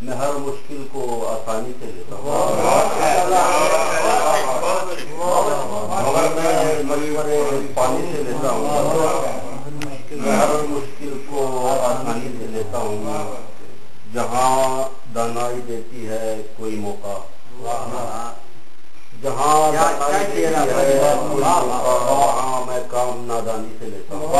میں ہر مشکل کو آسانی سے لیتا ہوں، مگر میں مشورے پانی سے لیتا ہوں، میں ہر مشکل کو آسانی سے لیتا ہوں، جہاں دانائی دیتی ہے کوئی موقع، جہاں دانائی دیتی ہے کوئی موقع، وہاں میں کام نادانی سے لیتا ہوں،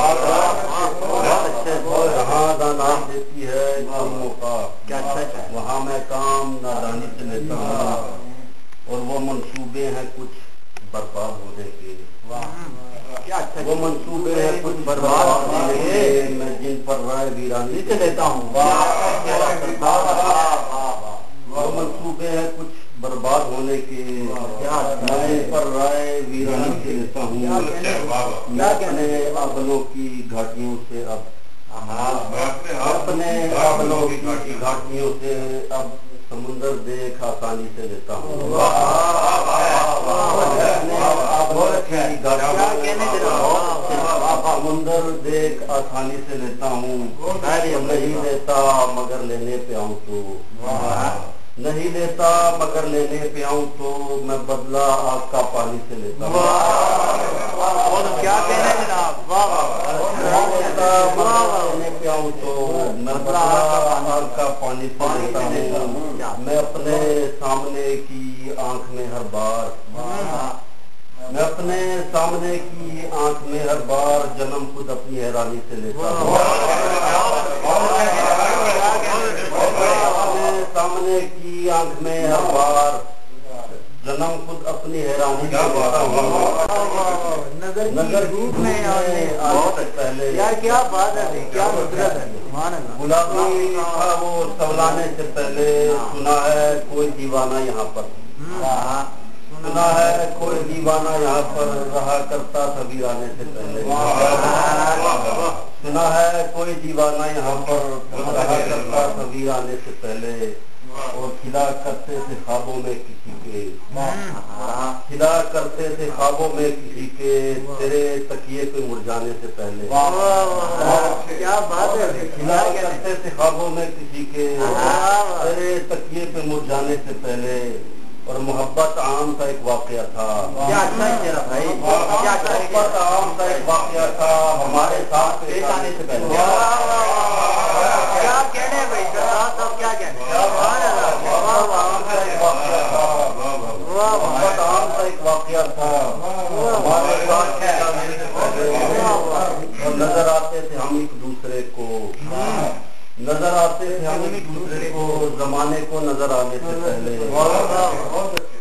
جہاں دانائی دیتی ہے کوئی موقع وہاں میں کام نادانی سے لیتا ہوں، اور وہ منصوبے ہیں کچھ برباد ہونے کے، وہ منصوبے ہیں کچھ برباد ہونے کے، میں جن پر رائے ویرانی سے لیتا ہوں، وہ منصوبے ہیں کچھ برباد ہونے کے، میں جن پر رائے ویرانی سے لیتا ہوں، میں اپنے ابلوں کی گھاٹیوں سے اپنے ابلوں کی گھاٹیوں سے اب سمندر دیکھ آسانی سے لیتا ہوں، سمندر دیکھ آسانی سے لیتا ہوں، نہیں لیتا مگر لینے پہ آؤں تو، نہیں لیتا مگر لینے پہ آؤں تو، میں بدلہ آگ کا پانی سے لیتا ہوں، کیا کہنا ہے جناب، نہیں لیتا مگر لینے پہ آؤں تو، میں بدلہ آگ کا پانی سے لیتا ہوں، میں اپنے سامنے کی آنکھ میں ہر بار، میں اپنے سامنے کی آنکھ میں ہر بار جنم خود اپنی حیرانی سے لیتا ہوں، اپنے سامنے کی آنکھ میں ہر بار جنم خود اپنی حیرانی سے لیتا ہوں، نظر دھوپ میں آنے سے پہلے، یار کیا بات ہے، کیا قدرت ہے، گلابی تھا وہ سولانے سے پہلے، سنا ہے کوئی دیوانہ یہاں پر، سنا ہے کوئی دیوانہ یہاں پر رہا کرتا تھا ویرانے سے پہلے، سنا ہے کوئی دیوانہ یہاں پر رہا کرتا تھا ویرانے سے پہلے، اور کھلا کرتے تھے خوابوں میں کسی کے، کھلا کرتے تھے خوابوں میں کسی کے، تیرے تکیے پہ مرجانے سے پہلے، کیا بات ہے، کھلا کرتے تھے خوابوں میں کسی کے، تیرے تکیے پہ مرجانے سے پہلے، اور محبت عام کا ایک واقعہ تھا، محبت عام کا ایک واقعہ تھا ہمارے ساتھ پیش آنے سے پہلے، کیا کہنے بھائی کیا کہنے، محبت عام کا ایک واقعہ تھا، محبت عام کا ایک واقعہ تھا ہمارے ساتھ پیش آنے سے پہلے، اور نظر آتے تھے ہم ایک دوسرے کو، نظر آتے تھے ہم ایک دوسرے کو زمانے کو نظر آنے سے پہلے،